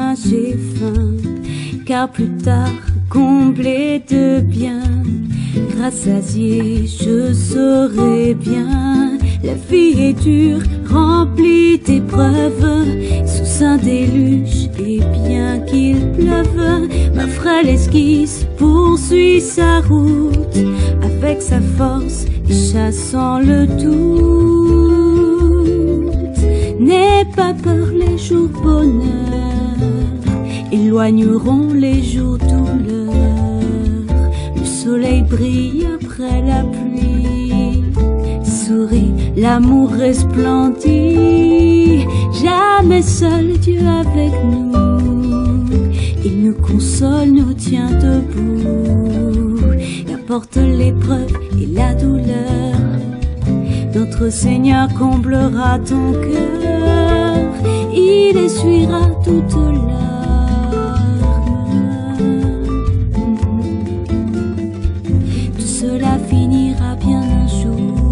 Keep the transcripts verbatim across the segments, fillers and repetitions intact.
matin j'ai faim, car plus tard, comblé de bien, rassasié je saurai bien. La vie est dure, remplie d'épreuves, sous un déluge, et bien qu'il pleuve, ma frêle esquisse poursuit sa route, avec sa force et chassant le doute. N'aie pas peur, les jours bonheur éloigneront les jours douleur. Le soleil brille après la pluie, souris, l'amour resplendit. Jamais seul, Dieu avec nous, il nous console, nous tient debout. Qu'importe l'épreuve et la douleur, notre Seigneur comblera ton cœur, il essuiera toute larmes. Tout cela finira bien un jour.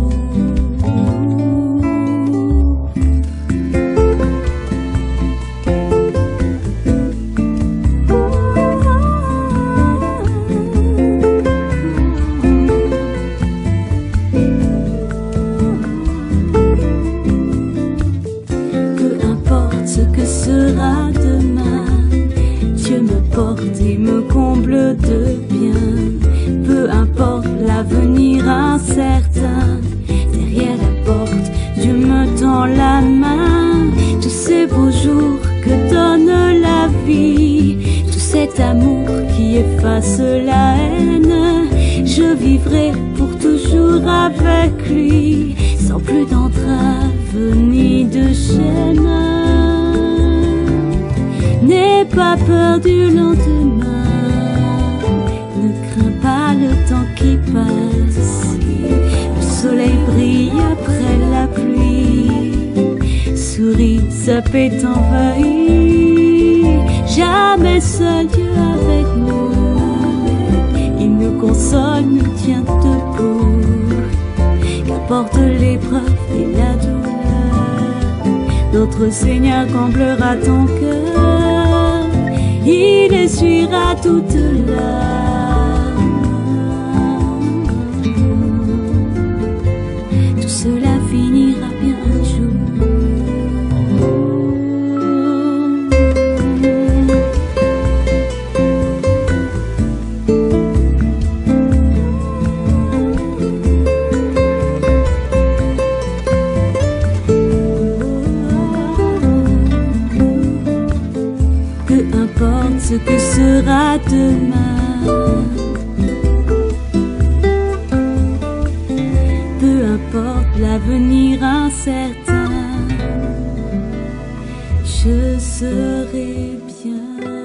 Ce que sera demain, Dieu me porte et me comble de bien. Peu importe l'avenir incertain, derrière la porte, Dieu me tend la main. Tous ces beaux jours que donne la vie, tout cet amour qui efface la haine, je vivrai pour toujours avec lui, sans plus d'entrave ni de chaîne. N'aie pas peur du lendemain, ne crains pas le temps qui passe. Le soleil brille après la pluie, souris, ça peut t'envahir. Jamais seul, Dieu avec nous, il nous console, nous tient debout. Qu'importe l'épreuve et la douleur, notre Seigneur comblera ton cœur, il essuiera toute larme. Tout cela finira bien un jour. Peu importe ce que sera demain, peu importe l'avenir incertain, je serai bien.